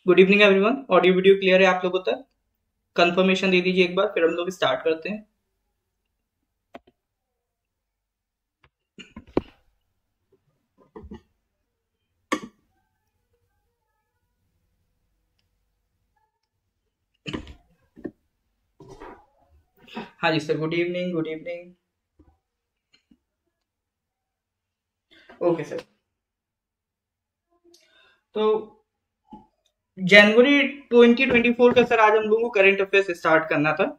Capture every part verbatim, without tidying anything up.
Good evening everyone. Audio video clear है आप लोगों तक? कंफर्मेशन दे दीजिए एक बार, फिर हम लोग स्टार्ट करते हैं। हाँ जी sir, good evening. Good evening. Okay sir, तो जनवरी ट्वेंटी ट्वेंटी फोर का सर आज हम लोगों को करंट अफेयर्स स्टार्ट करना था,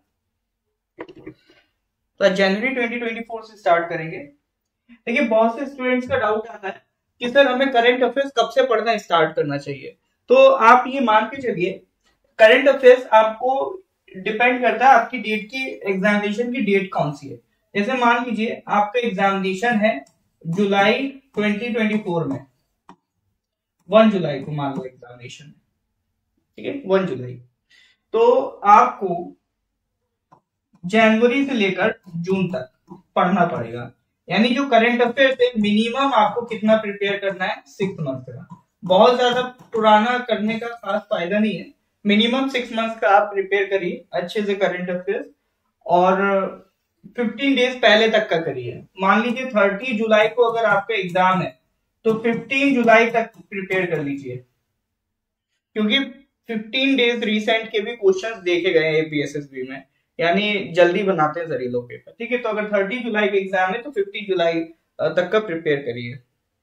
तो जनवरी ट्वेंटी ट्वेंटी फोर से स्टार्ट करेंगे। देखिए, बहुत से स्टूडेंट्स का डाउट आता है कि सर हमें करंट अफेयर्स कब से पढ़ना स्टार्ट करना चाहिए। तो आप ये मान के चलिए, करंट अफेयर्स आपको डिपेंड करता है आपकी डेट की, एग्जामिनेशन की डेट कौन सी है। जैसे मान लीजिए आपका एग्जामिनेशन है जुलाई ट्वेंटी ट्वेंटी फोर में, वन जुलाई को मान लो एग्जामिनेशन, ठीक है, वन जुलाई। तो आपको जनवरी से लेकर जून तक पढ़ना पड़ेगा। यानी जो करंट अफेयर्स है मिनिमम आपको कितना प्रिपेयर करना है, सिक्स मंथ का। बहुत ज्यादा पुराना करने का खास फायदा नहीं है, मिनिमम सिक्स मंथ का आप प्रिपेयर करिए अच्छे से करंट अफेयर्स, और फिफ्टीन डेज पहले तक का करिए। मान लीजिए थर्टी जुलाई को अगर आपका एग्जाम है तो फिफ्टीन जुलाई तक प्रिपेयर कर लीजिए, क्योंकि फिफ्टीन डेज रिसेंट के भी क्वेश्चंस देखे गए हैं एपीएसएसबी में, यानी जल्दी बनाते हैं सर ये लोग पेपर, ठीक है। तो अगर थर्टी जुलाई का एग्जाम है तो फिफ्टी जुलाई तक का प्रिपेयर करिए।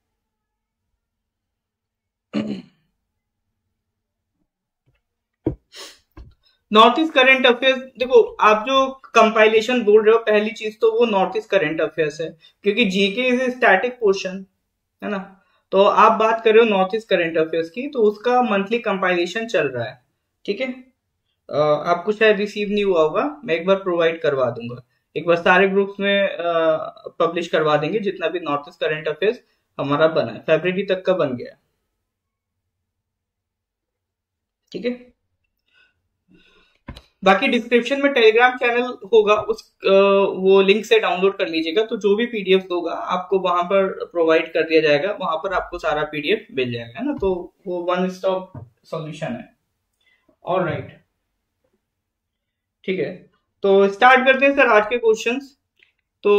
नॉर्थ ईस्ट करंट अफेयर्स, देखो आप जो कंपाइलेशन बोल रहे हो, पहली चीज तो वो नॉर्थ ईस्ट करंट अफेयर्स है, क्योंकि GK is a static portion है ना। तो आप बात कर रहे हो नॉर्थ ईस्ट करंट अफेयर्स की, तो उसका मंथली कंपाइलेशन चल रहा है, ठीक है। आपको शायद रिसीव नहीं हुआ होगा, मैं एक बार प्रोवाइड करवा दूंगा, एक बार सारे ग्रुप्स में पब्लिश करवा देंगे जितना भी नॉर्थ ईस्ट करंट अफेयर्स हमारा बना है, फरवरी तक का बन गया, ठीक है। बाकी डिस्क्रिप्शन में टेलीग्राम चैनल होगा, उस वो लिंक से डाउनलोड कर लीजिएगा, तो जो भी पीडीएफ होगा आपको वहां पर प्रोवाइड कर दिया जाएगा, वहां पर आपको सारा पीडीएफ मिल जाएगा, है ना। तो वो वन स्टॉप सॉल्यूशन है। ऑलराइट, ठीक है, तो स्टार्ट करते हैं सर आज के क्वेश्चंस। तो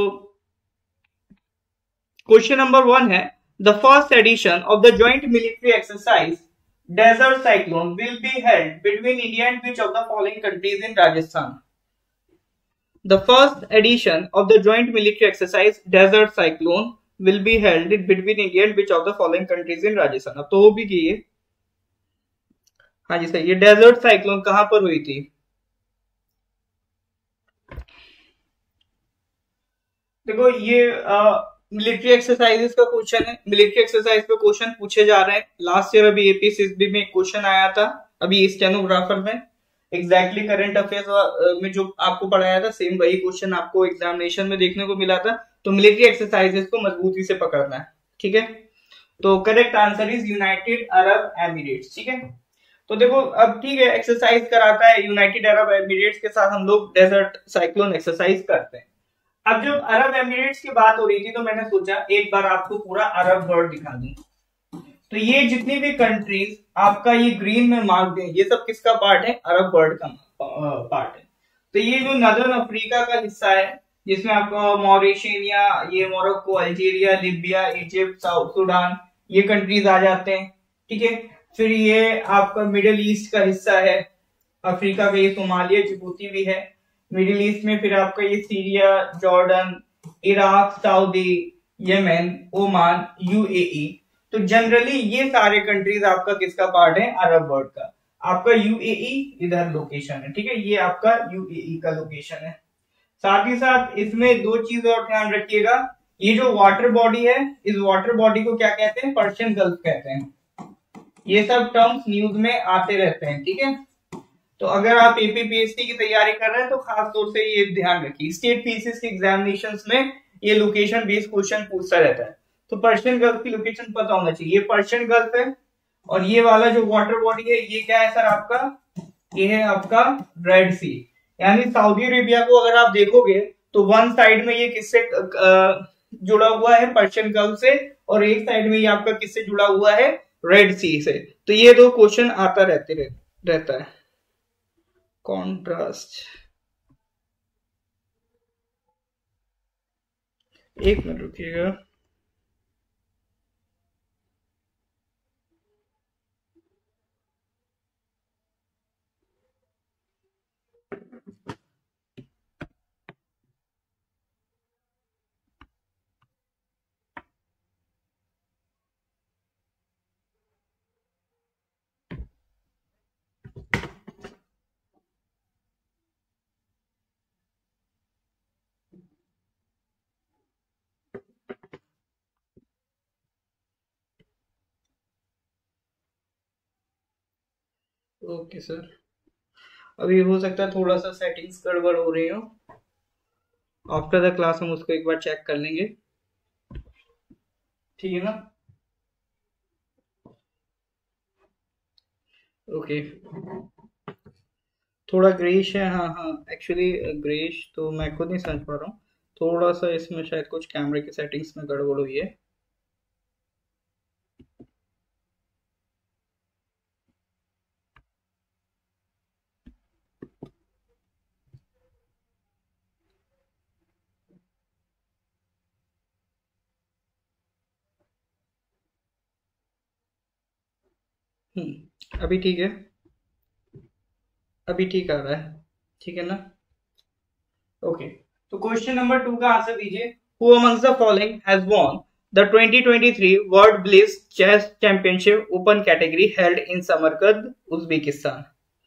क्वेश्चन नंबर वन है, the first edition of the joint military exercise Desert Cyclone will be held between India and which of the following countries in Rajasthan? The first edition of the joint military exercise Desert Cyclone will be held between India and which of the following countries in Rajasthan? अब तो वो भी की है। हाँ जी sir, ये Desert Cyclone कहां पर हुई थी? देखो ये मिलिट्री एक्सरसाइजेस का क्वेश्चन है, मिलिट्री एक्सरसाइज पे क्वेश्चन पूछे जा रहे हैं। लास्ट ईयर अभी एपीएसएसबी में क्वेश्चन आया था, अभी स्टेनोग्राफर में एग्जैक्टली करंट अफेयर्स में जो आपको पढ़ाया था सेम वही क्वेश्चन आपको एग्जामिनेशन में देखने को मिला था। तो मिलिट्री एक्सरसाइजेस को मजबूती से पकड़ना है, ठीक है। तो correct answer is United Arab Emirates, ठीक है। तो देखो अब ठीक है, एक्सरसाइज कराता है यूनाइटेड अरब एमिरेट्स के साथ हम लोग डेजर्ट साइक्लोन एक्सरसाइज करते हैं। अब जब अरब एमिरेट्स की बात हो रही थी तो मैंने सोचा एक बार आपको पूरा अरब वर्ल्ड दिखा दूं। तो ये जितनी भी कंट्रीज आपका ये ग्रीन में मार्क है, ये सब किसका पार्ट है? अरब वर्ल्ड का पार्ट है। तो ये जो नदर्न अफ्रीका का हिस्सा है, जिसमें आपका मॉरिशनिया, ये Morocco, Algeria, Libya, Egypt, South Sudan, ये कंट्रीज आ जाते हैं, ठीक है। फिर ये आपका मिडिल ईस्ट का हिस्सा है, अफ्रीका का ये सोमालिया, जिबूती भी है। मिडिल ईस्ट में फिर आपका ये Syria, Jordan, Iraq, Saudi, Yemen, Oman, UAE. तो जनरली ये सारे कंट्रीज आपका किसका पार्ट है? अरब वर्ल्ड का। आपका यूएई इधर लोकेशन है, ठीक है, ये आपका यूएई का लोकेशन है। साथ ही साथ इसमें दो चीज और ध्यान रखिएगा, ये जो वाटर बॉडी है, इस वाटर बॉडी को क्या कहते हैं? पर्शियन गल्फ कहते हैं। ये सब टर्म्स न्यूज में आते रहते हैं, ठीक है। तो अगर आप एपीपीएससी की तैयारी कर रहे हैं तो खास तौर से ये ध्यान रखिए, स्टेट पीसीएस के एग्जामिनेशंस में ये लोकेशन बेस्ड क्वेश्चन पूछता रहता है, तो पर्शियन गल्फ की लोकेशन पता होना चाहिए। ये पर्शियन गल्फ है, और ये वाला जो वाटर बॉडी है ये क्या है सर आपका? ये है आपका रेड सी। यानी सऊदी अरेबिया को अगर आप देखोगे तो वन साइड में ये किससे जुड़ा हुआ है? पर्शियन गल्फ से, और एक साइड में ये आपका किससे जुड़ा हुआ है? रेड सी से। तो ये दो क्वेश्चन आता रहते रह, रहता है। कॉन्ट्रास्ट, एक मिनट रुकिएगा। ओके सर, अभी हो सकता है थोड़ा सा सेटिंग्स गड़बड़ हो रही हो। आफ्टर द क्लास हम उसको एक बार चेक कर लेंगे, ठीक है ना। ओके, थोड़ा ग्रेश है, हाँ हाँ, एक्चुअली ग्रेश तो मैं खुद नहीं समझ पा रहा हूँ। थोड़ा सा इसमें शायद कुछ कैमरे की सेटिंग्स में गड़बड़ हुई है। हम्म, अभी ठीक है, अभी ठीक आ रहा है, ठीक है ना। ओके, तो क्वेश्चन नंबर टू का आंसर दीजिए। Who amongst the following has won the twenty twenty three world blitz chess championship open category held in Samarkand, Uzbekistan.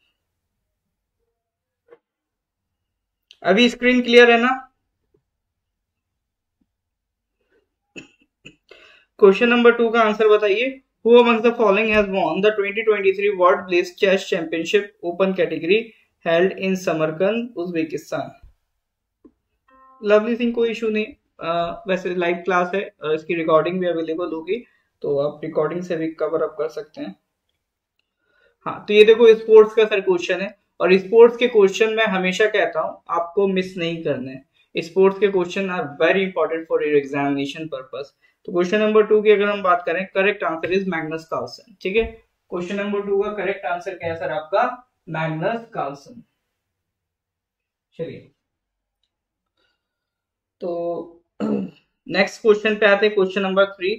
अभी स्क्रीन क्लियर है ना। क्वेश्चन नंबर टू का आंसर बताइए। Who amongst the following has won the twenty twenty three world blitz chess championship open category held in Samarkand, Uzbekistan. Lovely Singh, कोई issue नहीं। अ, वैसे live class है, अ, इसकी रिकॉर्डिंग भी अवेलेबल होगी, तो आप रिकॉर्डिंग से भी कवर अप कर सकते हैं। हाँ, तो ये देखो स्पोर्ट्स का सर क्वेश्चन है, और स्पोर्ट्स के क्वेश्चन मैं हमेशा कहता हूँ आपको मिस नहीं करने। स्पोर्ट्स के question are very important for your examination purpose. तो क्वेश्चन नंबर टू की अगर हम बात करें, correct answer is Magnus Carlsen, ठीक है। क्वेश्चन नंबर टू का करेक्ट आंसर क्या है सर आपका, मैग्नस कार्लसन। चलिए, तो नेक्स्ट क्वेश्चन पे आते हैं, question number three.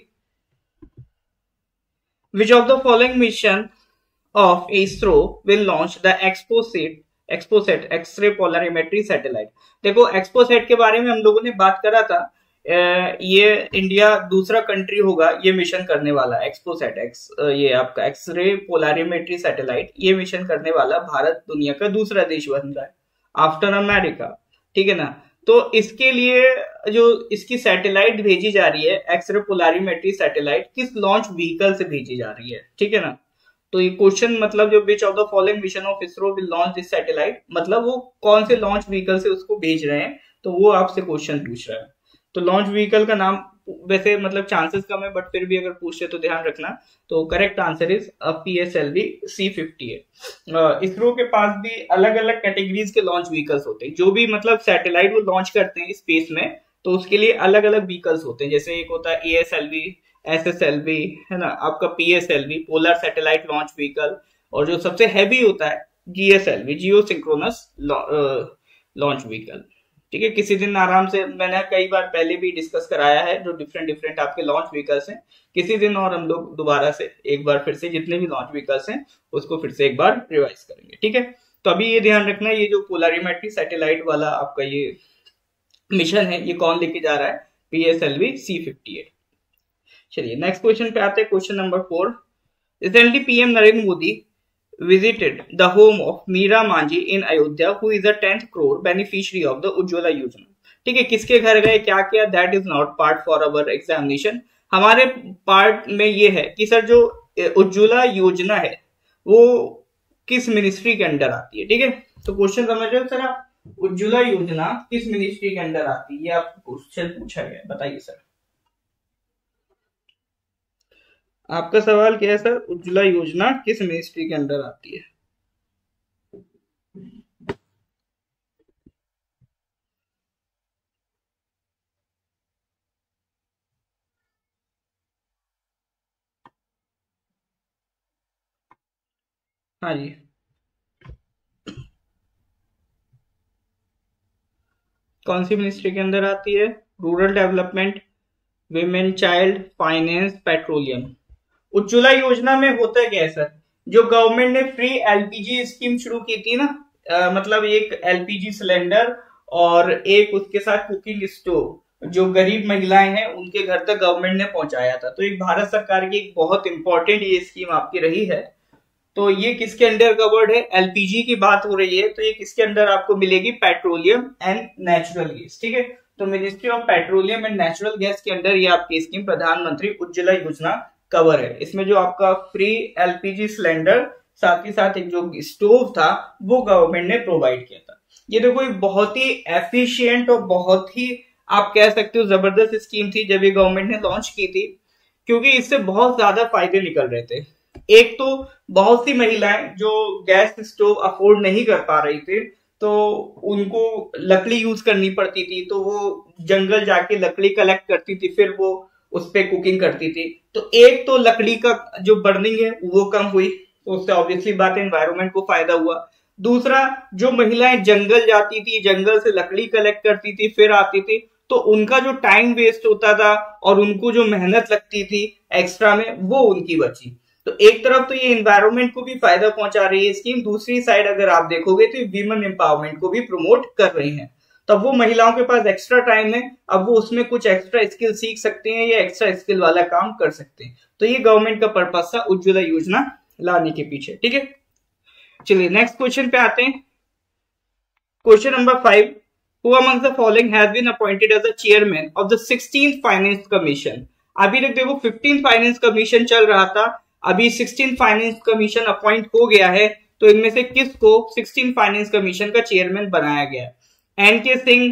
Which of the following mission of ISRO will launch the ExpoSat ExpoSat X-ray polarimetry satellite। देखो ExpoSat के बारे में हम लोगों ने बात करा था। ये इंडिया दूसरा कंट्री होगा ये मिशन करने वाला एक्सपोसैट एक्स, ये आपका एक्सरे पोलरिमेट्री सैटेलाइट, ये मिशन करने वाला भारत दुनिया का दूसरा देश बन रहा है आफ्टर अमेरिका, ठीक है ना। तो इसके लिए जो इसकी सैटेलाइट भेजी जा रही है, एक्सरे पोलरिमेट्री सैटेलाइट, किस लॉन्च व्हीकल से भेजी जा रही है, ठीक है ना। तो ये क्वेश्चन मतलब जो which of the following mission of ISRO will launch this satellite, मतलब वो कौन से लॉन्च व्हीकल से उसको भेज रहे हैं, तो वो आपसे क्वेश्चन पूछ रहा है। तो लॉन्च व्हीकल का नाम वैसे मतलब चांसेस कम है, बट फिर भी अगर पूछे तो ध्यान रखना। तो correct answer is P S L V C fifty है। इसरो के पास भी अलग अलग कैटेगरीज के लॉन्च व्हीकल्स होते हैं, जो भी मतलब सैटेलाइट वो लॉन्च करते हैं स्पेस में, तो उसके लिए अलग अलग व्हीकल्स होते हैं। जैसे एक होता है A S L V, S S L V, है ना, आपका P S L V polar satellite launch vehicle, और जो सबसे हैवी होता है G S L V geosynchronous launch vehicle, ठीक है। किसी दिन आराम से, मैंने कई बार पहले भी डिस्कस कराया है जो डिफरेंट डिफरेंट आपके लॉन्च व्हीकल्स हैं। किसी दिन और हम लोग दोबारा से एक बार फिर से जितने भी लॉन्च व्हीकल्स हैं उसको फिर से एक बार रिवाइज करेंगे, ठीक है। तो अभी ये ध्यान रखना, ये जो पोलरिमेट्री सैटेलाइट वाला आपका ये मिशन है, ये कौन लेके जा रहा है, P S L V C fifty eight. चलिए नेक्स्ट क्वेश्चन पे आते हैं, question number four. Recently PM Narendra Modi visited the home of Meera Manjhi in Ayodhya who is the tenth crore beneficiary of the Ujjwala Yojana. ठीक है, किसके घर गए, क्या किया, that is not part for our examination. हमारे पार्ट में ये है कि सर जो उज्ज्वला योजना है वो किस मिनिस्ट्री के अंडर आती है, ठीक है। तो क्वेश्चन समझ रहे हो सर आप, उज्ज्वला योजना किस मिनिस्ट्री के अंडर आती है, ये आपको क्वेश्चन पूछा गया, बताइए सर। आपका सवाल क्या है सर, उज्ज्वला योजना किस मिनिस्ट्री के अंडर आती है। हाँ जी, कौन सी मिनिस्ट्री के अंदर आती है? Rural development, women child, finance, petroleum. Ujjwala Yojana में होता क्या है सर? जो गवर्नमेंट ने फ्री एलपीजी स्कीम शुरू की थी ना, अ, मतलब एक एलपीजी सिलेंडर और एक उसके साथ कुकिंग स्टोव जो गरीब महिलाएं हैं उनके घर तक गवर्नमेंट ने पहुंचाया था। तो एक भारत सरकार की एक बहुत इंपॉर्टेंट ये स्कीम आपकी रही है। तो ये किसके अंडर कवर्ड है? एलपीजी की बात हो रही है, तो ये किसके अंडर आपको मिलेगी? Petroleum and natural gas. ठीक है, तो ministry of petroleum and natural gas के अंडर ये आपकी स्कीम प्रधानमंत्री उज्ज्वला योजना कवर है। इसमें जो आपका फ्री एलपीजी सिलेंडर साथ ही साथ एक जो स्टोव था वो गवर्नमेंट ने प्रोवाइड किया था। ये देखो एक बहुत ही एफिशिएंट और बहुत ही आप कह सकते हो जबरदस्त स्कीम थी जब ये गवर्नमेंट ने लॉन्च की थी, क्योंकि इससे बहुत ज्यादा फायदे निकल रहे थे। एक तो बहुत सी महिलाएं जो गैस स्टोव अफोर्ड नहीं कर पा रही थी तो उनको लकड़ी यूज करनी पड़ती थी, तो वो जंगल जाके लकड़ी कलेक्ट करती थी, फिर वो उस पर कुकिंग करती थी। तो एक तो लकड़ी का जो बर्निंग है वो कम हुई, तो उससे ऑब्वियसली बात है एनवायरमेंट को फायदा हुआ। दूसरा, जो महिलाएं जंगल जाती थी, जंगल से लकड़ी कलेक्ट करती थी फिर आती थी, तो उनका जो टाइम वेस्ट होता था और उनको जो मेहनत लगती थी एक्स्ट्रा में वो उनकी बची। तो एक तरफ तो ये एनवायरमेंट को भी फायदा पहुंचा रही है स्कीम, दूसरी साइड अगर आप देखोगे तो वीमेन एम्पावरमेंट को भी प्रमोट कर रही है। तब वो महिलाओं के पास एक्स्ट्रा टाइम है, अब वो उसमें कुछ एक्स्ट्रा स्किल सीख सकते हैं या एक्स्ट्रा स्किल वाला काम कर सकते हैं। तो ये गवर्नमेंट का पर्पस था उज्ज्वला योजना लाने के पीछे। ठीक है, चलिए नेक्स्ट क्वेश्चन पे आते हैं। Question number five, who among the following has been appointed as the chairman of the sixteenth finance commission. अभी तक देखो फिफ्टीन फाइनेंस कमीशन चल रहा था, अभी सिक्सटीन फाइनेंस कमीशन अपॉइंट हो गया है, तो इनमें से किसको सिक्सटीन फाइनेंस कमीशन का चेयरमैन बनाया गया? एन के सिंह,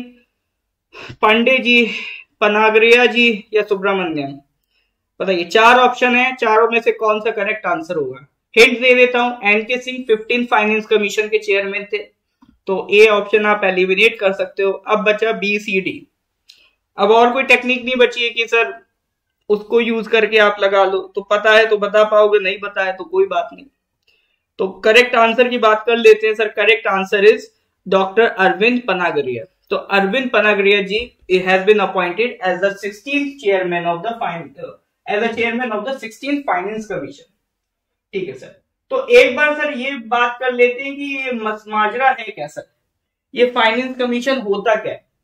पांडे जी, पनागरिया जी या सुब्रमण्यम? बताइए, चार ऑप्शन है, चारों में से कौन सा करेक्ट आंसर होगा? हिंट दे देता हूं, N K Singh fifteen finance commission के चेयरमैन थे, तो ए ऑप्शन आप एलिमिनेट कर सकते हो। अब बचा बी सी डी। अब और कोई टेक्निक नहीं बची है कि सर उसको यूज करके आप लगा लो, तो पता है तो बता पाओगे, नहीं पता है तो कोई बात नहीं। तो करेक्ट आंसर की बात कर लेते हैं sir. Correct answer is doctor Arvind Panagariya. तो Arvind Panagariya ji has been appointed as the sixteenth chairman of the finance as the chairman of the sixteenth finance commission. ठीक है सर, तो एक बार सर ये बात कर लेते हैं कि ये माजरा है क्या सर, ये फाइनेंस कमीशन होता क्या है?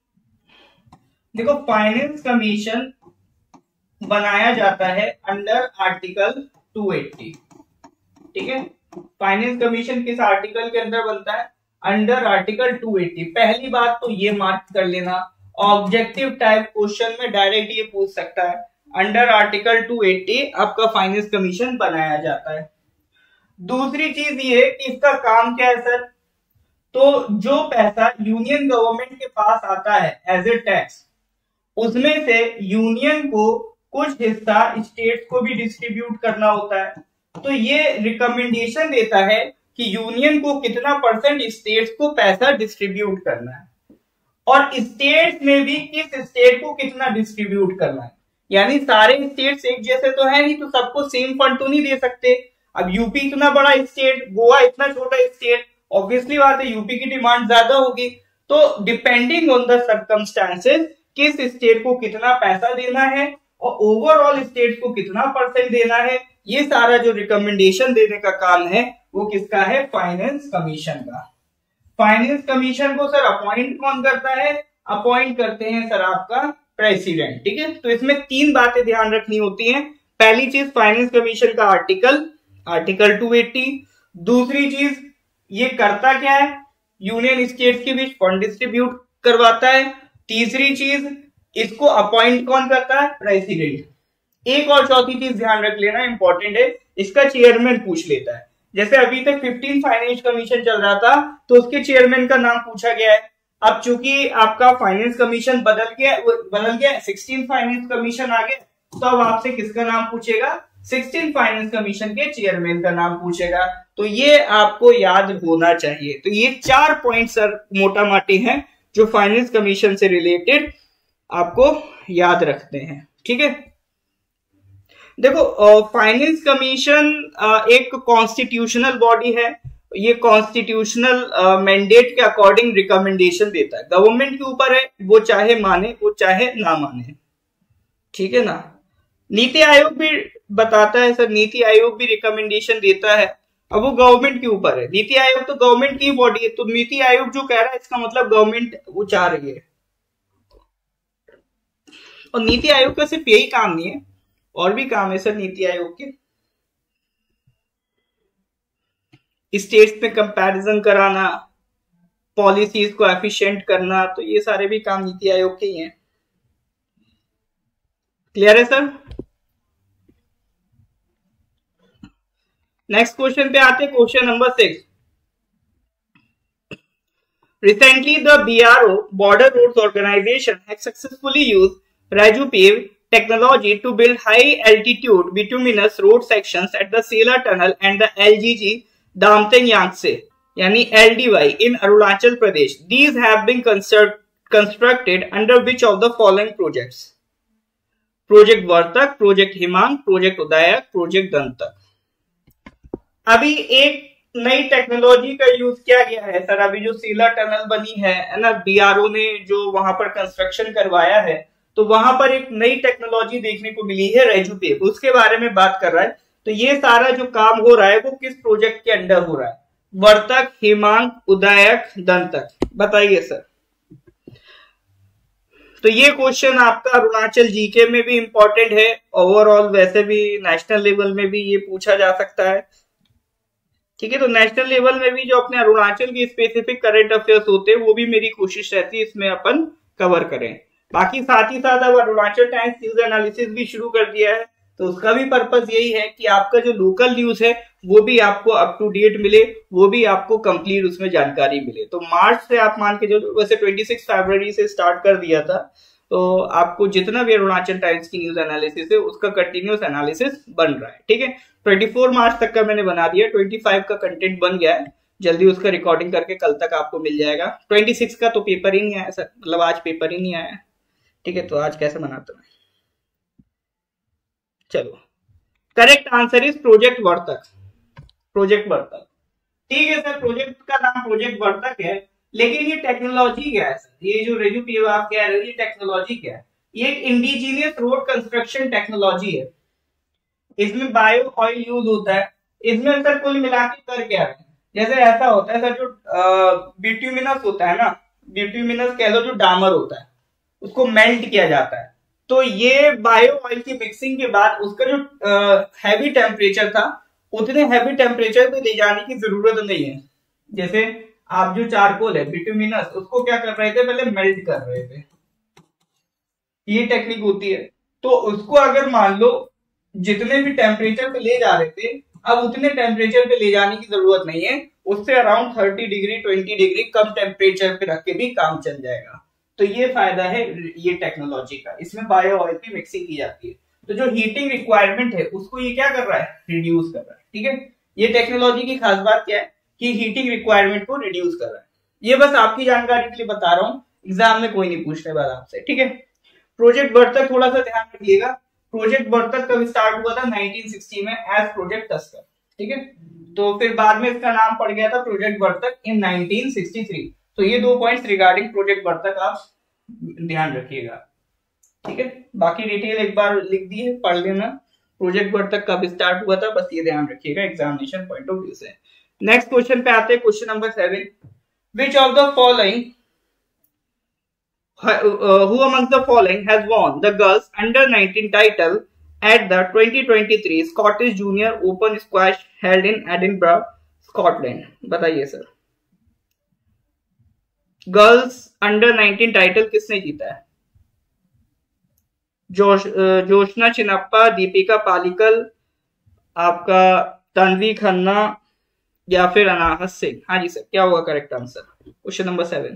देखो, फाइनेंस कमीशन बनाया जाता है अंडर आर्टिकल टू एट्टी। ठीक है, फाइनेंस कमीशन किस आर्टिकल के अंदर बनता है? Under article two eighty. पहली बात तो ये मार्क कर लेना, ऑब्जेक्टिव टाइप क्वेश्चन में डायरेक्ट ये पूछ सकता है, अंडर आर्टिकल टू एट्टी आपका फाइनेंस कमीशन बनाया जाता है। दूसरी चीज ये कि इसका काम क्या है सर? तो जो पैसा यूनियन गवर्नमेंट के पास आता है एज ए टैक्स, उसमें से यूनियन को कुछ हिस्सा स्टेट्स को भी डिस्ट्रीब्यूट करना होता है। तो ये रिकमेंडेशन देता है कि यूनियन को कितना परसेंट स्टेट्स को पैसा डिस्ट्रीब्यूट करना है, और स्टेट्स में भी किस स्टेट को कितना डिस्ट्रीब्यूट करना है। यानी सारे स्टेट्स एक जैसे तो है नहीं, तो सबको सेम फंड तो नहीं दे सकते। अब यूपी इतना बड़ा स्टेट, गोवा इतना छोटा स्टेट, ऑब्वियसली बात है यूपी की डिमांड ज्यादा होगी। तो डिपेंडिंग ऑन द सर्कमस्टांसेस किस स्टेट को कितना पैसा देना है और ओवरऑल स्टेट को कितना परसेंट देना है, ये सारा जो रिकमेंडेशन देने का काम है वो किसका है? फाइनेंस कमीशन का। फाइनेंस कमीशन को सर अपॉइंट कौन करता है? अपॉइंट करते हैं सर आपका प्रेसिडेंट। ठीक है, तो इसमें तीन बातें ध्यान रखनी होती हैं। पहली चीज, फाइनेंस कमीशन का आर्टिकल आर्टिकल टू एट्टी। दूसरी चीज, ये करता क्या है? यूनियन स्टेट्स के बीच फंड डिस्ट्रीब्यूट करवाता है। तीसरी चीज, इसको अपॉइंट कौन करता है? प्रेसिडेंट। एक और चौथी चीज ध्यान रख लेना, इंपॉर्टेंट है, इसका चेयरमैन पूछ लेता है। जैसे अभी तक फिफ्टीन फाइनेंस कमीशन चल रहा था तो उसके चेयरमैन का नाम पूछा गया है। अब चूंकि आपका फाइनेंस कमीशन बदल गया बदल गया सिक्सटीन फाइनेंस कमीशन आ गया, तो अब आपसे किसका नाम पूछेगा? सिक्सटीन फाइनेंस कमीशन के चेयरमैन का नाम पूछेगा। तो ये आपको याद होना चाहिए। तो ये चार पॉइंट सर मोटा माटी हैं जो फाइनेंस कमीशन से रिलेटेड आपको याद रखते हैं। ठीक है, देखो फाइनेंस कमीशन एक कॉन्स्टिट्यूशनल बॉडी है, ये कॉन्स्टिट्यूशनल मैंडेट के अकॉर्डिंग रिकमेंडेशन देता है, गवर्नमेंट के ऊपर है, वो चाहे माने वो चाहे ना माने, ठीक है ना। नीति आयोग भी बताता है सर, नीति आयोग भी रिकमेंडेशन देता है, अब वो गवर्नमेंट के ऊपर है, नीति आयोग तो गवर्नमेंट की बॉडी है, तो नीति आयोग जो कह रहा है इसका मतलब गवर्नमेंट वो चाह रही है। और नीति आयोग का सिर्फ यही काम नहीं है, और भी काम है सर नीति आयोग के, स्टेट्स में कंपैरिजन कराना, पॉलिसीज को एफिशिएंट करना, तो ये सारे भी काम नीति आयोग के ही हैं। क्लियर है सर। नेक्स्ट क्वेश्चन पे आते हैं, question number six. Recently, the B R O Border Roads Organization has successfully used RajuPave technology to build high-altitude bituminous road sections at the Sela Tunnel and the L G G Damteng Yangtze, यानी L D Y in Arunachal Pradesh. These have been construct, constructed under which of the following projects? Project Vartak, Project Himang, Project Udayak, Project Dantak. अभी एक नई technology का use किया गया है sir, अभी जो सीला टनल बनी है ना, बीआरओ ने जो वहां पर कंस्ट्रक्शन करवाया है, तो वहां पर एक नई टेक्नोलॉजी देखने को मिली है रेजुपेव, उसके बारे में बात कर रहा है। तो ये सारा जो काम हो रहा है वो किस प्रोजेक्ट के अंडर हो रहा है? वर्तक, हिमांक, उदयक, दंतक, बताइए सर। तो ये क्वेश्चन आपका अरुणाचल जीके में भी इंपॉर्टेंट है, ओवरऑल वैसे भी नेशनल लेवल में भी ये पूछा जा सकता है, ठीक है। तो नेशनल लेवल में भी जो अपने अरुणाचल की स्पेसिफिक करंट अफेयर्स होते हैं वो भी मेरी कोशिश रहती है इसमें अपन कवर करें। बाकी साथ ही साथ अब अरुणाचल टाइम्स न्यूज एनालिसिस भी शुरू कर दिया है, तो उसका भी पर्पस यही है कि आपका जो लोकल न्यूज है वो भी आपको अप टू डेट मिले, वो भी आपको कंप्लीट उसमें जानकारी मिले। तो मार्च से आप मान के जो वैसे छब्बीस फरवरी से स्टार्ट कर दिया था, तो आपको जितना भी अरुणाचल टाइम्स की न्यूज एनालिसिस है उसका कंटिन्यूस एनालिसिस बन रहा है, ठीक है। चौबीस मार्च तक का मैंने बना दिया, पच्चीस का कंटेंट बन गया है, जल्दी उसका रिकॉर्डिंग करके कल तक आपको मिल जाएगा। छब्बीस का तो पेपर ही नहीं आया सर, मतलब आज पेपर ही नहीं आया, ठीक है। तो आज कैसे बनाता मैं, चलो। Correct answer is project Vartak, project Vartak, ठीक है सर। प्रोजेक्ट का नाम प्रोजेक्ट वर्तक है, लेकिन ये टेक्नोलॉजी क्या है सर? ये जो रेजुपेव आप कह रहे हो, ये टेक्नोलॉजी क्या है? ये एक इंडिजीनियस रोड कंस्ट्रक्शन टेक्नोलॉजी है, इसमें बायो ऑयल यूज होता है। इसमें सर कुल मिला के कर क्या है, जैसे ऐसा होता है सर, जो बिट्यूमिनस होता है ना, बिट्यूमिनस कह लो, जो डामर होता है उसको मेल्ट किया जाता है, तो ये बायो ऑयल की मिक्सिंग के बाद उसका जो हैवी टेम्परेचर था, उतने हैवी टेम्परेचर पे ले जाने की जरूरत नहीं है। जैसे आप जो चारकोल है बिट्यूमिनस, उसको क्या कर रहे थे, पहले मेल्ट कर रहे थे, ये टेक्निक होती है। तो उसको अगर मान लो जितने भी टेम्परेचर पे ले जा रहे थे, अब उतने टेम्परेचर पे ले जाने की जरूरत नहीं है, उससे around thirty degree twenty degree कम टेम्परेचर पे रख के भी काम चल जाएगा। तो ये फायदा है ये टेक्नोलॉजी का, इसमें बायो ऑयल की मिक्सिंग की जाती है। तो जो हीटिंग रिक्वायरमेंट है उसको ये क्या कर रहा है, रिड्यूस कर रहा है, ठीक है। ये टेक्नोलॉजी की खास बात क्या है कि हीटिंग रिक्वायरमेंट को रिड्यूस कर रहा है। ये बस आपकी जानकारी के लिए बता रहा हूँ, एग्जाम में कोई नहीं पूछने वाला आपसे, ठीक है। प्रोजेक्ट वर्तक थोड़ा सा ध्यान रखिएगा, प्रोजेक्ट वर्तक कब स्टार्ट हुआ था, नाइनटीन सिक्सटी में एज प्रोजेक्ट टस्कर, ठीक है। तो फिर बाद में इसका नाम पड़ गया था project Vartak in nineteen sixty three. तो ये दो पॉइंट्स रिगार्डिंग प्रोजेक्ट वर्तक आप ध्यान रखिएगा, ठीक है। बाकी डिटेल एक बार लिख दी है, पढ़ लेना। प्रोजेक्ट वर्तक कब स्टार्ट हुआ था, बस ये ध्यान रखिएगा एग्जामिनेशन पॉइंट ऑफ व्यू से। नेक्स्ट क्वेश्चन पे आते हैं, question number seven. Which of the following Uh, who amongst the following has won the girls under nineteen title at the twenty twenty-three Scottish Junior Open Squash held in Edinburgh, Scotland? बताइए sir, girls under nineteen title किसने जीता है? जोश जोशना चिनप्पा, दीपिका पालिकल, आपका तन्वी खन्ना, या फिर अनाहत सिंह? हाँ जी सर, क्या होगा correct answer question number seven?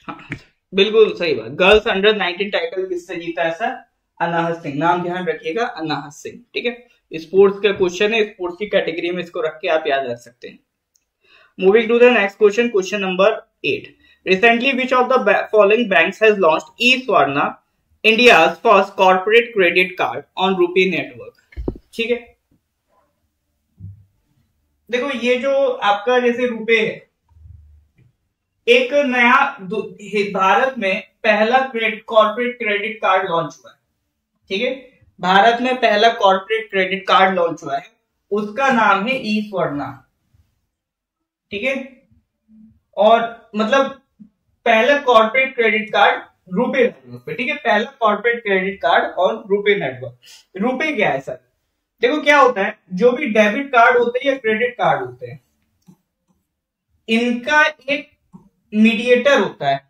हाँ बिल्कुल सही बात। गर्ल्स अंडर नाइनटीन टाइटल किससे जीता है सर? अनाहत सिंह। नाम ध्यान रखिएगा, अनाहत सिंह। ठीक है, स्पोर्ट्स का क्वेश्चन है, स्पोर्ट्स की कैटेगरी में इसको रख के आप याद रख सकते हैं। Moving to the next question, question number eight. Recently which of the following banks has launched e Swarna, India's first corporate credit card on RuPay network? ठीक है, देखो ये जो आपका जैसे रुपए है, एक नया भारत में पहला credit corporate credit card launch हुआ है। ठीक है, भारत में पहला कॉर्पोरेट क्रेडिट कार्ड लॉन्च हुआ है, उसका नाम है ई स्वर्णा। ठीक है, और मतलब पहला corporate credit card RuPay network पे। ठीक है, पहला कॉर्पोरेट क्रेडिट कार्ड और रुपे नेटवर्क। रुपे क्या है सर? देखो क्या होता है, जो भी डेबिट कार्ड होते हैं या क्रेडिट कार्ड होते हैं, इनका एक मीडिएटर होता है।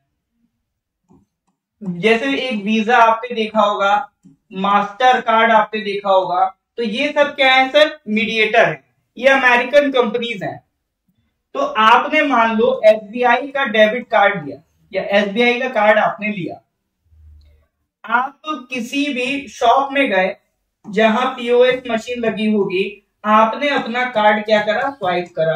जैसे एक वीजा आपने देखा होगा, मास्टर कार्ड आपने देखा होगा, तो ये सब क्या है सर? मीडिएटर है। ये अमेरिकन कंपनीज हैं। तो आपने मान लो एसबीआई का डेबिट कार्ड लिया या एसबीआई का कार्ड आपने लिया, आप तो किसी भी शॉप में गए जहां पीओएस मशीन लगी होगी, आपने अपना कार्ड क्या करा? स्वाइप करा।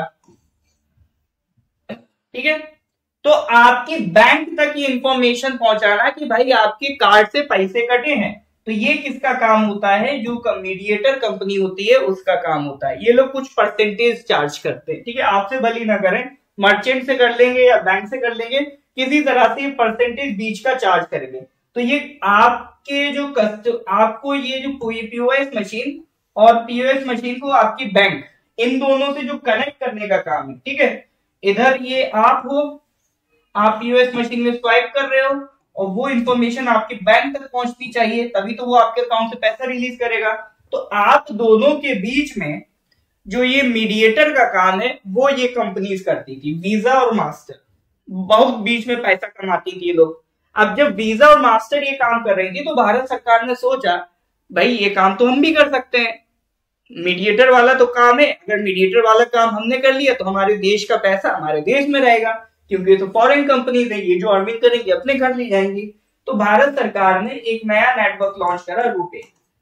ठीक है, तो आपकी बैंक तक ये इंफॉर्मेशन पहुंचाना कि भाई आपके कार्ड से पैसे कटे हैं, तो ये किसका काम होता है? जो मीडिएटर कंपनी होती है उसका काम होता है। ये लोग कुछ परसेंटेज चार्ज करते हैं। ठीक है, आपसे भली ना करें, मर्चेंट से कर लेंगे या बैंक से कर लेंगे, किसी तरह से परसेंटेज बीच का चार्ज करेंगे। तो ये आपके जो कस्ट आपको ये जो पीओएस मशीन और पीओएस मशीन को आपकी बैंक, इन दोनों से जो कनेक्ट करने का काम है। ठीक है, इधर ये आप हो, आप पीओएस मशीन में स्वाइप कर रहे हो और वो इंफॉर्मेशन आपके बैंक तक पहुंचनी चाहिए, तभी तो वो आपके अकाउंट से पैसा रिलीज करेगा। तो आप दोनों के बीच में जो ये मीडिएटर का काम है वो ये कंपनीज करती थी, वीजा और मास्टर। बहुत बीच में पैसा कमाती थी ये लोग। अब जब वीजा और मास्टर ये काम कर रही थी तो भारत सरकार ने सोचा भाई ये काम तो हम भी कर सकते हैं, मीडिएटर वाला तो काम है, अगर मीडिएटर वाला काम हमने कर लिया तो हमारे देश का पैसा हमारे देश में रहेगा, क्योंकि ये तो फॉरेन कंपनीज है, ये जो अर्निंग करेंगी अपने घर ले जाएंगी। तो भारत सरकार ने एक नया नेटवर्क लॉन्च करा, RuPay,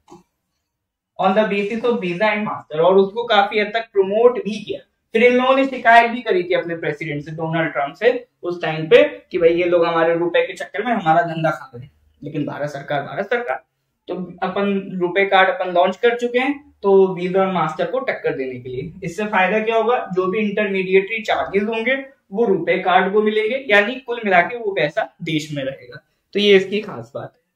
on the basis of Visa and master, और उसको काफी हद तक प्रमोट भी किया। फिर इन लोगों ने शिकायत भी करी थी अपने प्रेसिडेंट से, डोनाल्ड ट्रंप से, उस टाइम पे कि भाई ये लोग हमारे रुपए के चक्कर में हमारा धंधा खा रहे हैं। लेकिन भारत सरकार भारत सरकार तो अपन रुपए कार्ड अपन लॉन्च कर चुके हैं, तो वीजा और मास्टर को टक्कर देने के लिए। इससे फायदा क्या होगा? जो भी इंटरमीडिएटरी चार्जेस होंगे वो रुपए कार्ड को मिलेंगे, यानी कुल मिला के वो पैसा देश में रहेगा। तो ये इसकी खास बात है।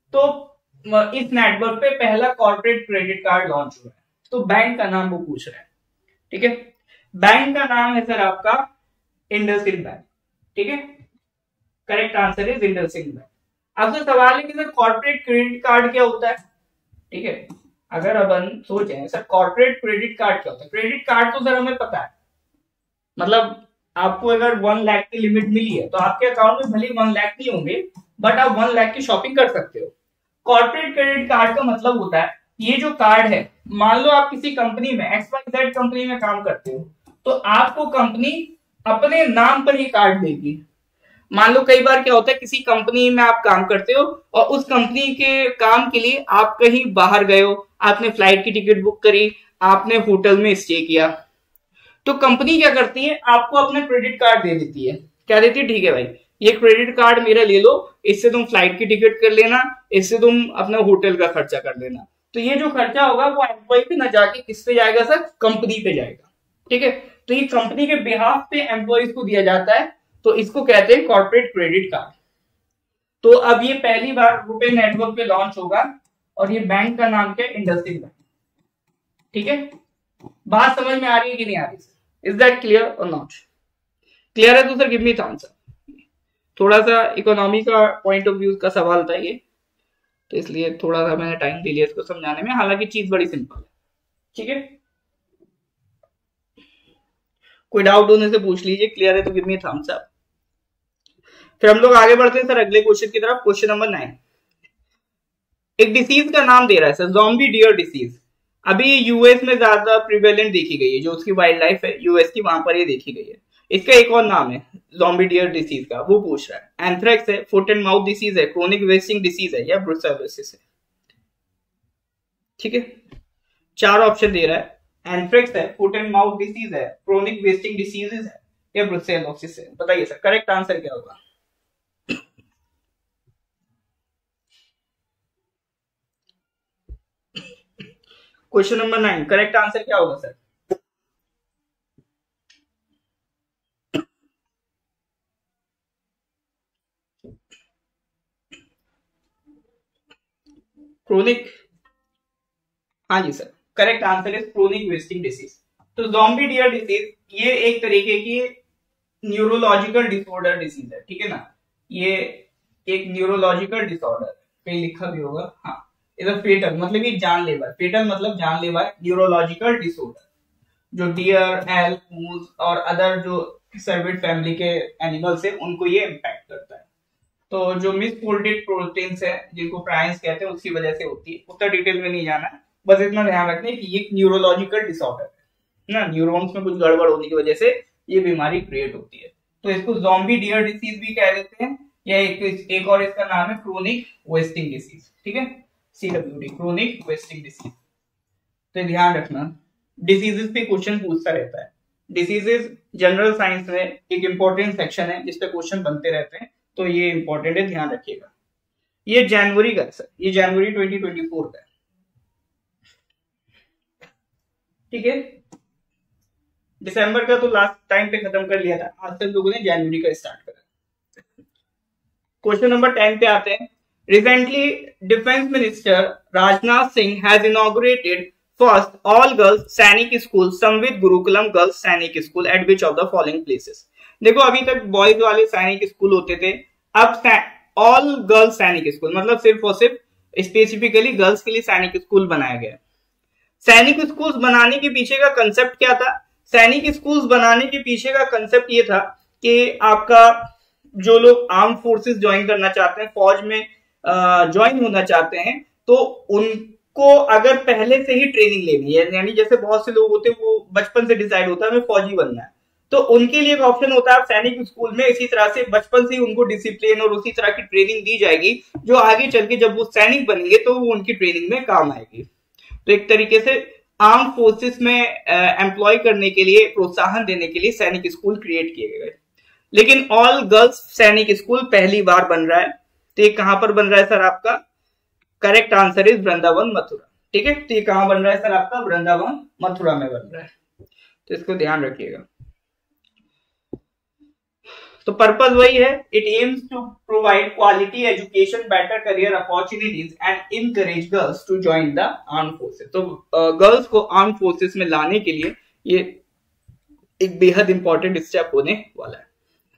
तो इस नेटवर्क पे पहला कॉर्पोरेट क्रेडिट कार्ड लॉन्च हुआ है। तो बैंक का नाम वो पूछ रहा है। ठीक है, बैंक का नाम है सर आपका इंडसइंड बैंक। ठीक है, correct answer is IndusInd bank. अब तो सवाल है कि सर कॉर्पोरेट क्रेडिट कार्ड क्या होता है? ठीक है, अगर अपन सोचें सर कॉर्पोरेट क्रेडिट कार्ड क्या होता है? क्रेडिट कार्ड तो सर हमें पता है, मतलब आपको अगर वन लाख की लिमिट मिली है तो आपके अकाउंट में भले वन लाख नहीं होंगे, बट आप वन लाख की शॉपिंग कर सकते हो। कॉर्पोरेट क्रेडिट कार्ड का मतलब होता है, ये जो कार्ड है, मान लो आप किसी कंपनी में एक्स वाई जेड कंपनी में काम करते हो, तो आपको कंपनी अपने नाम पर ये कार्ड देगी। मान लो कई बार क्या होता है, किसी कंपनी में आप काम करते हो और उस कंपनी के काम के लिए आप कहीं बाहर गए हो, आपने फ्लाइट की टिकट बुक करी, आपने होटल में स्टे किया, तो कंपनी क्या करती है, आपको अपना क्रेडिट कार्ड दे देती है। क्या देती है? ठीक है भाई, ये क्रेडिट कार्ड मेरा ले लो, इससे तुम फ्लाइट की टिकट कर लेना, इससे तुम अपना होटल का खर्चा कर लेना। तो ये जो खर्चा होगा वो एम्प्लॉय पे ना जाके किस पे जाएगा सर? कंपनी पे जाएगा। ठीक है, तो ये कंपनी के बिहाफ पे एम्प्लॉयज को दिया जाता है, तो इसको कहते हैं कॉर्पोरेट क्रेडिट कार्ड। तो अब ये पहली बार रुपे नेटवर्क पे लॉन्च होगा और ये बैंक का नाम क्या है? इंडसइंड बैंक। ठीक है, बात समझ में आ रही है कि नहीं आ रही? Is that clear or not? Clear है तो sir give me the answer. थोड़ा सा इकोनॉमी का पॉइंट ऑफ व्यू का सवाल था ये, तो इसलिए थोड़ा सा मैंने टाइम दे लिया इसको समझाने में, हालांकि चीज बड़ी सिंपल है। ठीक है, कोई डाउट होने से पूछ लीजिए, क्लियर है तो गिव मी थम्स अप। फिर हम लोग आगे बढ़ते हैं सर अगले क्वेश्चन की तरफ। क्वेश्चन नंबर नाइन, एक डिसीज का नाम दे रहा है सर, ज़ॉम्बी डियर डिसीज। अभी यूएस में ज्यादा प्रिवेलेंट देखी गई है, जो उसकी वाइल्ड लाइफ है यूएस की, वहां पर ये देखी गई है। इसका एक और नाम है ज़ॉम्बी डियर डिसीज का, वो पूछ रहा है। एंथ्रेक्स है, फुट एंड माउथ डिसीज है, क्रोनिक वेस्टिंग डिसीज है, या ब्रुसेलोसिस है। ठीक है, चार ऑप्शन दे रहा है। एंथ्रेक्स है, फुट एंड माउथ डिसीज है, क्रोनिक वेस्टिंग डिसीजेस है, या ब्रुसेलोसिस है। बताइए सर करेक्ट आंसर क्या होगा? Question number nine, correct answer क्या होगा सर? क्रोनिक, हाँ जी sir, correct answer is chronic wasting disease. तो ज़ॉम्बी डियर डिसीज ये एक तरीके की न्यूरोलॉजिकल डिसऑर्डर डिसीज है, ठीक है ना। ये एक न्यूरोलॉजिकल डिसऑर्डर पे लिखा भी होगा, हाँ। इधर फेटल मतलब ये जानलेवा, फेटल मतलब जानलेवा, न्यूरोलॉजिकल डिसऑर्डर जो डियर, एल्क, मूज और अदर जो सर्विड फैमिली के एनिमल्स है उनको ये इम्पैक्ट करता है। तो जो मिसफोल्डेड प्रोटीन्स है जिनको प्राइन्स कहते हैं उसकी वजह से होती है। उतना डिटेल में नहीं जाना है, बस इतना ध्यान रखना है कि ये न्यूरोलॉजिकल डिसऑर्डर है ना, न्यूरॉन्स में कुछ गड़बड़ होने की वजह से ये बीमारी क्रिएट होती है। तो इसको ज़ॉम्बी डियर डिसीज भी कह देते हैं, या एक, एक और इसका नाम है क्रोनिक वेस्टिंग डिसीज। ठीक है, सीडब्ल्यूडी, क्रोनिक वेस्टिंग डिसीज। तो ध्यान रखना, डिसीजेस पे क्वेश्चन पूछता रहता है। डिसीजेस जनरल साइंस में एक इंपॉर्टेंट सेक्शन है जिसपे क्वेश्चन बनते रहते हैं, तो ये इंपॉर्टेंट है, ध्यान रखिएगा। ये जनवरी का है सर, ये जनवरी ट्वेंटी ट्वेंटी फोर का है। ठीक है, दिसंबर का तो लास्ट टाइम पे खत्म कर लिया था, आज तक लोगों ने जनवरी का स्टार्ट करा। क्वेश्चन नंबर टेन पे आते हैं। Recently defence minister Rajnath Singh has inaugurated first all girls Sainik school Samvid Gurukulam girls Sainik school at which of the following places. देखो अभी तक बॉयज वाले सैनिक स्कूल होते थे, अब ऑल गर्ल्स सैनिक स्कूल मतलब सिर्फ और सिर्फ स्पेसिफिकली गर्ल्स के लिए सैनिक स्कूल बनाया गया। सैनिक स्कूल्स बनाने के पीछे का कंसेप्ट क्या था? सैनिक स्कूल्स बनाने के पीछे का कंसेप्ट ये था कि आपका जो लोग आर्म फोर्सेस ज्वाइन करना चाहते हैं, फौज में ज्वाइन होना चाहते हैं, तो उनको अगर पहले से ही ट्रेनिंग लेनी है, यानी जैसे बहुत से लोग होते हैं वो बचपन से डिसाइड होता है हमें फौजी बनना है, तो उनके लिए एक ऑप्शन होता है सैनिक स्कूल में। इसी तरह से बचपन से ही उनको डिसिप्लिन और उसी तरह की ट्रेनिंग दी जाएगी जो आगे चल के जब वो सैनिक बनेंगे तो वो उनकी ट्रेनिंग में काम आएगी। तो एक तरीके से आर्म फोर्सेस में एम्प्लॉय uh, करने के लिए, प्रोत्साहन देने के लिए सैनिक स्कूल क्रिएट किए गए। लेकिन ऑल गर्ल्स सैनिक स्कूल पहली बार बन रहा है, तो ये कहां पर बन रहा है सर आपका? Correct answer is Vrindavan Mathura. ठीक है, तो ये कहां बन रहा है सर आपका? वृंदावन मथुरा में बन रहा है, तो इसको ध्यान रखिएगा। तो पर्पज वही है, it aims to provide quality education, better career opportunities and encourage girls to join the arm forces. तो गर्ल्स uh, को आर्म फोर्सेस में लाने के लिए ये एक बेहद इंपॉर्टेंट स्टेप होने वाला है।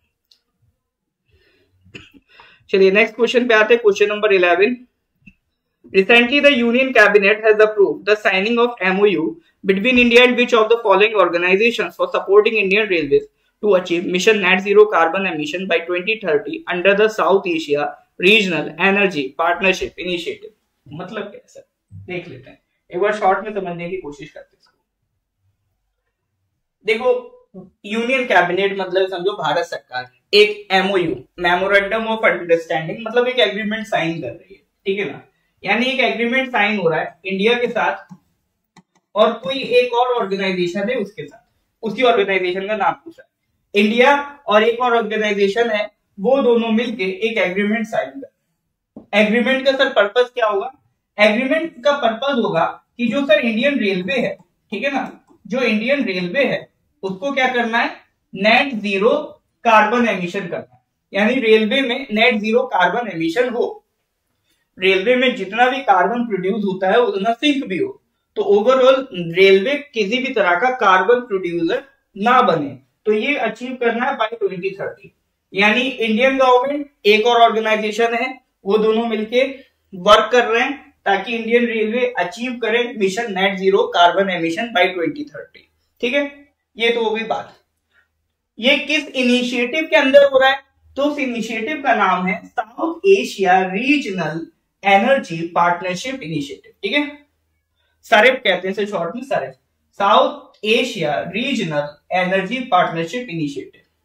चलिए नेक्स्ट क्वेश्चन पे आते हैं, question number eleven. Recently, the Union Cabinet has approved the signing of M O U between India and which of the following organizations for supporting Indian Railways to achieve mission net zero carbon emission by twenty thirty under the South Asia Regional Energy Partnership Initiative। मतलब क्या है sir, देख लेते हैं एक बार, short में समझने की कोशिश करते हैं इसको। देखो यूनियन कैबिनेट मतलब समझो भारत सरकार एक एमओयू, मेमोरेंडम ऑफ अंडरस्टैंडिंग, मतलब एक एग्रीमेंट साइन कर रही है। ठीक है ना, यानी एक एग्रीमेंट साइन हो रहा है इंडिया के साथ और कोई एक और ऑर्गेनाइजेशन है उसके साथ, उसी ऑर्गेनाइजेशन का नाम पूछा है। इंडिया और एक और ऑर्गेनाइजेशन है, वो दोनों मिलके एक एग्रीमेंट साइन कर। एग्रीमेंट का सर पर्पस क्या होगा? एग्रीमेंट का पर्पस होगा कि जो सर इंडियन रेलवे है, ठीक है ना, जो इंडियन रेलवे है उसको क्या करना है? नेट जीरो कार्बन एमिशन करना है, यानी रेलवे में नेट जीरो कार्बन एमिशन हो, रेलवे में जितना भी कार्बन प्रोड्यूस होता है उतना सिंक भी हो, तो ओवरऑल रेलवे किसी भी तरह का कार्बन प्रोड्यूसर ना बने। तो ये अचीव करना है बाय ट्वेंटी थर्टी। यानी इंडियन गवर्नमेंट एक और ऑर्गेनाइजेशन है, वो दोनों मिलके वर्क कर रहे हैं ताकि इंडियन रेलवे अचीव करे mission net zero carbon emission by twenty thirty. ठीक है, ये तो वो भी बात। ये किस इनिशिएटिव के अंदर हो रहा है? तो उस इनिशिएटिव का नाम है south Asia regional energy partnership initiative. ठीक है, सारेप कहते हैं शॉर्ट में, SAREP, south Asia regional energy partnership initiative.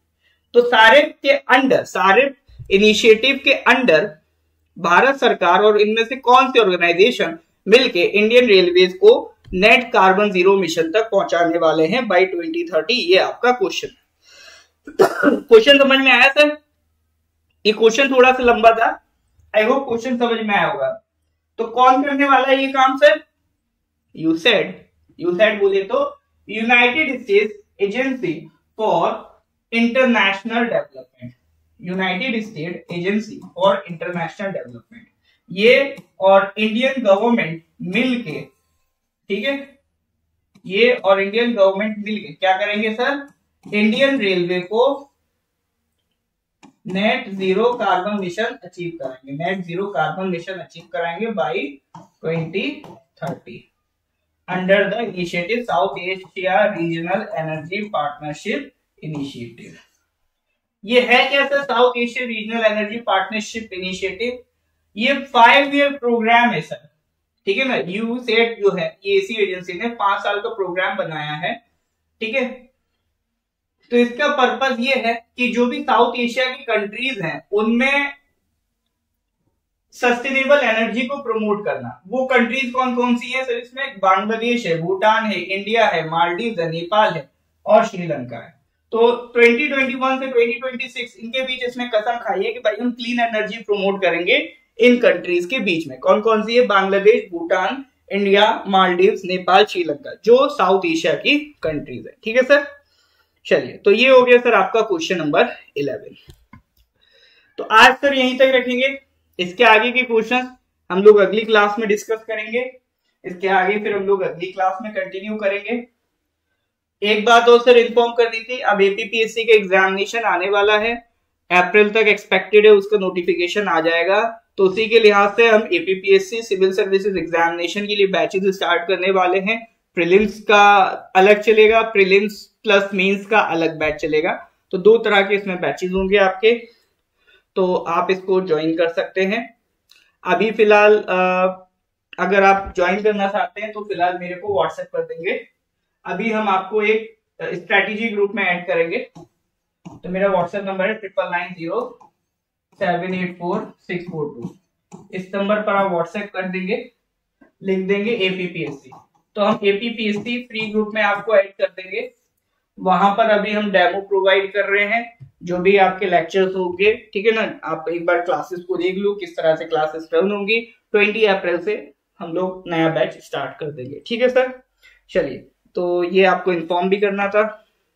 तो सारिप के अंडर, सारिप इनिशिएटिव के अंडर भारत सरकार और इनमें से कौन सी ऑर्गेनाइजेशन मिलके इंडियन रेलवेज को नेट कार्बन जीरो मिशन तक पहुंचाने वाले हैं बाय ट्वेंटी थर्टी? ये आपका क्वेश्चन। क्वेश्चन समझ में आया सर? ये क्वेश्चन थोड़ा सा लंबा था, आई होप क्वेश्चन समझ में आया होगा। तो कौन करने वाला है ये काम सर? यूसैड। यूसैड बोले तो United States agency for international development, United state agency for international development, ये और इंडियन गवर्नमेंट मिलके, ठीक है, ये और इंडियन गवर्नमेंट मिलके क्या करेंगे सर? इंडियन रेलवे को net zero carbon mission achieve कराएंगे, net zero carbon mission achieve कराएंगे by twenty thirty under the initiative south Asia regional energy partnership initiative. ये है क्या sir? South Asia regional energy partnership initiative, ये five year programme है sir, ठीक है ना। यूसेट जो है ये इसी एजेंसी ने पांच साल का प्रोग्राम बनाया है, ठीक है। तो इसका पर्पस ये है कि जो भी साउथ एशिया की कंट्रीज हैं उनमें सस्टेनेबल एनर्जी को प्रमोट करना। वो कंट्रीज कौन कौन सी है सर? इसमें बांग्लादेश है, भूटान है, इंडिया है, मालदीव है, नेपाल है और श्रीलंका है। तो ट्वेंटी ट्वेंटी वन से ट्वेंटी ट्वेंटी सिक्स इनके बीच इसने कसम खाई है कि भाई हम क्लीन एनर्जी प्रमोट करेंगे इन कंट्रीज के बीच में। कौन कौन सी है? बांग्लादेश, भूटान, इंडिया, मालदीव, नेपाल, श्रीलंका, जो साउथ एशिया की कंट्रीज है, ठीक है सर। चलिए, तो ये हो गया सर आपका क्वेश्चन नंबर इलेवन। तो आज सर यहीं तक रखेंगे, इसके आगे के क्वेश्चन हम लोग अगली क्लास में डिस्कस करेंगे। इसके आगे फिर हम लोग अगली क्लास में कंटिन्यू करेंगे। एक बात और सर इन्फॉर्म कर दी थी, अब एपीपीएससी का एग्जामिनेशन आने वाला है, अप्रैल तक एक्सपेक्टेड है, उसका नोटिफिकेशन आ जाएगा। तो उसी के लिहाज से हम एपीपीएससी सिविल सर्विसेज एग्जामिनेशन के लिए बैचेस स्टार्ट करने वाले हैं। प्रीलिम्स का अलग चलेगा, प्रीलिम्स प्लस मेंस का अलग बैच चलेगा। तो दो तरह के इसमें बैचेस होंगे आपके, तो आप इसको ज्वाइन कर सकते हैं। अभी फिलहाल अगर आप ज्वाइन करना चाहते हैं तो फिलहाल मेरे को व्हाट्सएप कर देंगे। अभी हम आपको एक स्ट्रेटेजी ग्रुप में ऐड करेंगे। तो मेरा व्हाट्सएप नंबर है triple nine zero seven eight four six four two. इस नंबर पर आप व्हाट्सएप कर देंगे, लिख देंगे एपीपीएससी, तो हम एपीपीएससी फ्री ग्रुप में आपको ऐड कर देंगे। वहां पर अभी हम डेमो प्रोवाइड कर रहे हैं, जो भी आपके लेक्चर्स होंगे, ठीक है ना। आप एक बार क्लासेस को देख लो किस तरह से क्लासेस रन होंगी। ट्वेंटी अप्रैल से हम लोग नया बैच स्टार्ट कर देंगे, ठीक है सर। चलिए, तो ये आपको इन्फॉर्म भी करना था।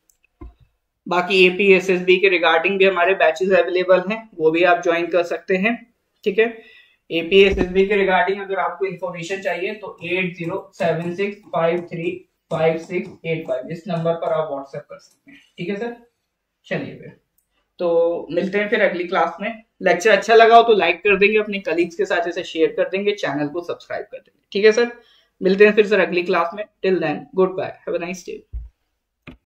बाकी एपी एसएसबी के रिगार्डिंग भी हमारे बैचेस अवेलेबल हैं, वो भी आप ज्वाइन कर सकते हैं, ठीक है। एपी एसएसबी के रिगार्डिंग अगर आपको इन्फॉर्मेशन चाहिए तो eight zero seven six five three five six eight five इस नंबर पर आप व्हाट्सएप कर सकते हैं, ठीक है सर। चलिए फिर तो मिलते हैं फिर अगली क्लास में। लेक्चर अच्छा लगा हो तो लाइक कर देंगे, अपने कलीग्स के साथ इसे शेयर कर देंगे, चैनल को सब्सक्राइब कर देंगे, ठीक है सर। मिलते हैं फिर सर अगली क्लास में। Till then good bye, have a nice day.